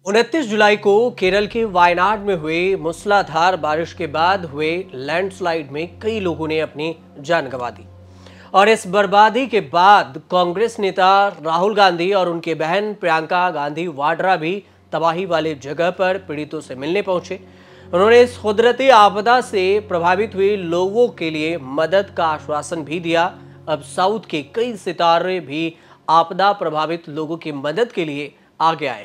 29 जुलाई को केरल के वायनाड में हुए मूसलाधार बारिश के बाद हुए लैंडस्लाइड में कई लोगों ने अपनी जान गंवा दी। और इस बर्बादी के बाद कांग्रेस नेता राहुल गांधी और उनकी बहन प्रियंका गांधी वाड्रा भी तबाही वाले जगह पर पीड़ितों से मिलने पहुंचे। उन्होंने इस कुदरती आपदा से प्रभावित हुए लोगों के लिए मदद का आश्वासन भी दिया। अब साउथ के कई सितारे भी आपदा प्रभावित लोगों की मदद के लिए आगे आए।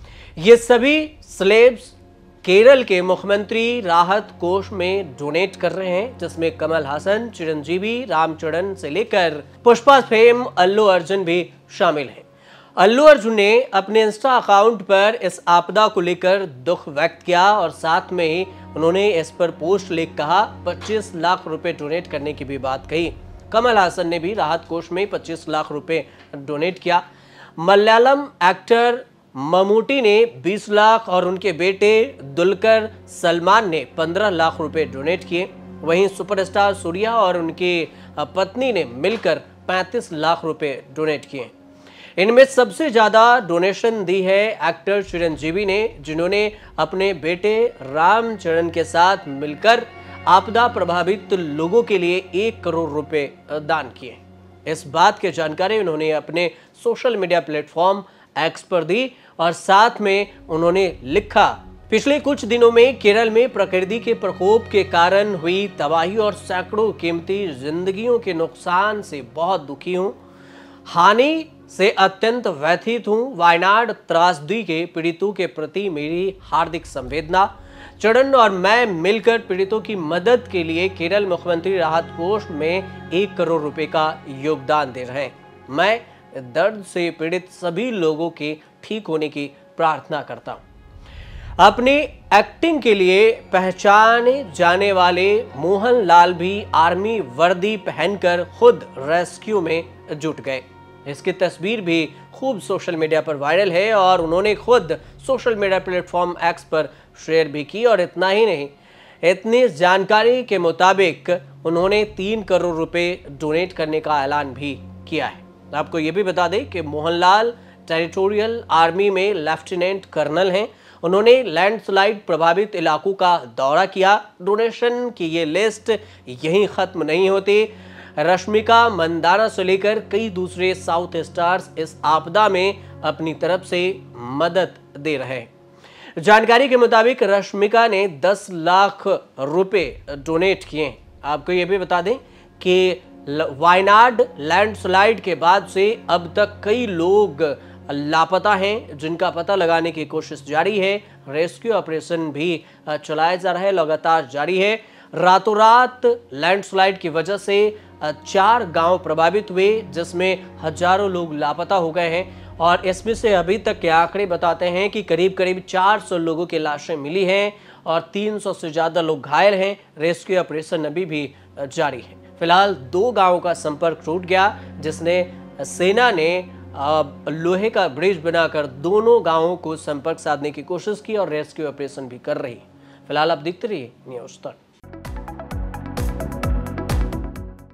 ये सभी स्लेब्स केरल के मुख्यमंत्री राहत कोष में डोनेट कर रहे हैं, जिसमें कमल हासन, चिरंजीवी, रामचरण से लेकर पुष्पा फेम अल्लू अर्जुन भी शामिल हैं। अल्लू अर्जुन ने अपने इंस्टा अकाउंट पर इस आपदा को लेकर दुख व्यक्त किया और साथ में ही उन्होंने इस पर पोस्ट लिख कहा 25 लाख रुपए डोनेट करने की भी बात कही। कमल हासन ने भी राहत कोष में 25 लाख रुपए डोनेट किया। मलयालम एक्टर ममूटी ने 20 लाख और उनके बेटे दुलकर सलमान ने 15 लाख रुपए डोनेट किए। वहीं सुपरस्टार सूर्या और उनकी पत्नी ने मिलकर 35 लाख रुपए डोनेट किए। इनमें सबसे ज्यादा डोनेशन दी है एक्टर चिरंजीवी ने, जिन्होंने अपने बेटे रामचरण के साथ मिलकर आपदा प्रभावित लोगों के लिए 1 करोड़ रुपए दान किए। इस बात की जानकारी उन्होंने अपने सोशल मीडिया प्लेटफॉर्म एक्स पर दी और साथ में उन्होंने लिखा, पिछले कुछ दिनों में केरल में प्रकृति के प्रकोप के कारण हुई तबाही और सैकड़ों कीमती जिंदगियों के नुकसान से बहुत दुखी हूं। हानि से अत्यंत व्यथित हूं। वायनाड त्रासदी के पीड़ितों के प्रति मेरी हार्दिक संवेदना। चरण और मैं मिलकर पीड़ितों की मदद के लिए केरल मुख्यमंत्री राहत कोष में 1 करोड़ रुपए का योगदान दे रहे हैं। मैं दर्द से पीड़ित सभी लोगों के ठीक होने की प्रार्थना करता हूं। अपनी एक्टिंग के लिए पहचाने जाने वाले मोहन लाल भी आर्मी वर्दी पहनकर खुद रेस्क्यू में जुट गए। इसकी तस्वीर भी खूब सोशल मीडिया पर वायरल है और उन्होंने खुद सोशल मीडिया प्लेटफॉर्म एक्स पर शेयर भी की। और इतना ही नहीं, इतनी जानकारी के मुताबिक उन्होंने 3 करोड़ रुपए डोनेट करने का ऐलान भी किया है। आपको यह भी बता दें कि मोहनलाल टेरिटोरियल आर्मी में लेफ्टिनेंट कर्नल हैं। उन्होंने लैंडस्लाइड प्रभावित इलाकों का दौरा किया। डोनेशन की ये लिस्ट यहीं खत्म नहीं होती। रश्मिका मंदाना से लेकर कई दूसरे साउथ स्टार्स इस आपदा में अपनी तरफ से मदद दे रहे हैं। जानकारी के मुताबिक रश्मिका ने 10 लाख रुपए डोनेट किए। आपको यह भी बता दें कि वायनाड लैंडस्लाइड के बाद से अब तक कई लोग लापता हैं, जिनका पता लगाने की कोशिश जारी है। रेस्क्यू ऑपरेशन भी चलाया जा रहा है, लगातार जारी है। रातों रात लैंडस्लाइड की वजह से 4 गांव प्रभावित हुए, जिसमें हजारों लोग लापता हो गए हैं। और इसमें से अभी तक के आंकड़े बताते हैं कि करीब करीब 400 लोगों की लाशें मिली हैं और 300 से ज्यादा लोग घायल हैं। रेस्क्यू ऑपरेशन अभी भी जारी है। फिलहाल 2 गांवों का संपर्क टूट गया, जिसने सेना ने लोहे का ब्रिज बनाकर दोनों गांवों को संपर्क साधने की कोशिश की और रेस्क्यू ऑपरेशन भी कर रही है। फिलहाल आप देखते रहिए न्यूज़ तक।